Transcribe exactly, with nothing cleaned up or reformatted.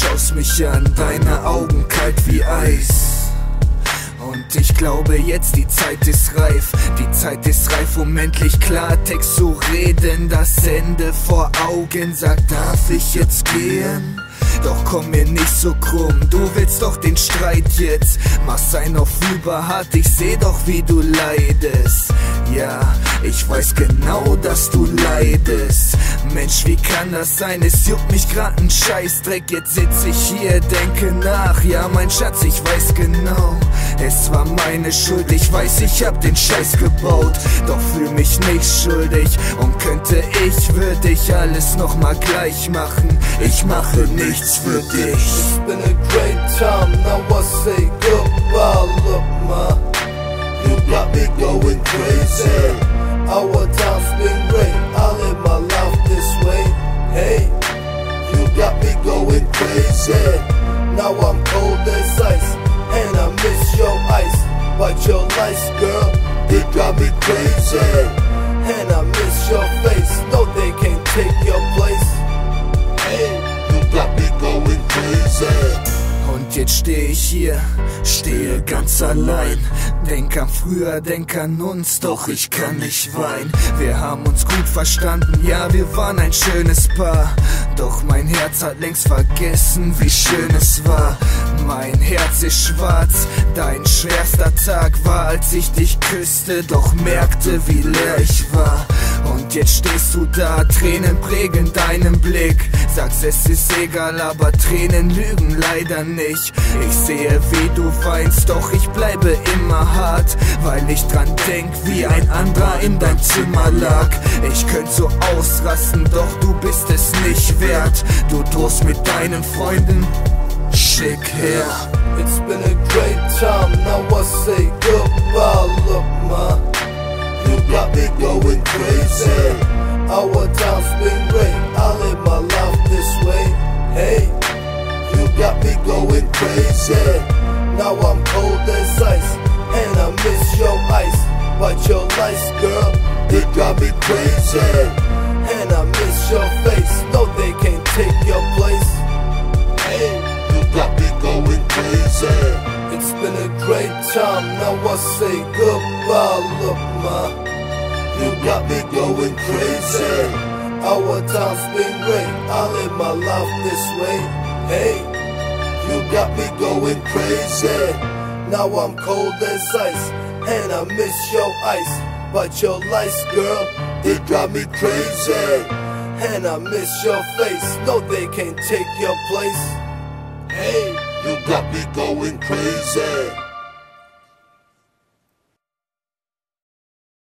schaust mich an, deine Augen kalt wie Eis. Und ich glaube jetzt, die Zeit ist reif. Die Zeit ist reif, um endlich Klartext zu reden. Das Ende vor Augen, sag, darf ich jetzt gehen? Doch komm mir nicht so krumm, du willst doch den Streit jetzt. Mach's ein auf überhart, ich seh doch wie du leidest. Ja, ich weiß genau, dass du leidest. Mensch, wie kann das sein? Es juckt mich grad ein Scheißdreck. Jetzt sitz ich hier, denke nach. Ja, mein Schatz, ich weiß genau, es war meine Schuld. Ich weiß, ich hab den Scheiß gebaut, doch fühl mich nicht schuldig. Und könnte ich, würde ich alles nochmal gleich machen. Ich mache nichts für dich. It's been a great time, now I say goodbye. Look, ma, you got me going crazy. Our time's been great, I live my life this way. Hey, you got me going crazy. Now I'm cold as ice, and I miss your ice. But your lights, girl, they drive me crazy. And I miss your face, no, they can't take your place. Hey, you got me going crazy. Und jetzt steh ich hier, stehe ganz allein. Denk an früher, denk an uns, doch ich kann nicht weinen. Wir haben uns gut verstanden, ja, wir waren ein schönes Paar. Doch mein Herz hat längst vergessen, wie schön es war. Mein Herz ist schwarz, dein schwerster Tag war, als ich dich küsste, doch merkte, wie leer ich war. Und jetzt stehst du da, Tränen prägen deinen Blick. Sagst, es ist egal, aber Tränen lügen leider nicht. Ich sehe, wie du weinst, doch ich bleibe immer hart, weil ich dran denk, wie ein anderer in dein Zimmer lag. Ich könnte so ausrasten, doch du bist es nicht wert. Du drohst mit deinen Freunden, schick her. It's been a great time, now I say goodbye. Look, ma, you got me going crazy. Our time's been great, I live my life this way. Hey, you got me going crazy. Now I'm cold as ice, and I miss your ice. But your lights, girl, they drive me crazy. And I miss your face, no, they can't take your place. Hey, you got me going crazy. It's been a great time, now I say goodbye. Look, ma, you got me going crazy. Our time's been great, I live my life this way. Hey, you got me going crazy. Now I'm cold as ice, and I miss your ice. But your lights, girl, they drive me crazy. And I miss your face, no, they can't take your place. Hey, you got me going crazy.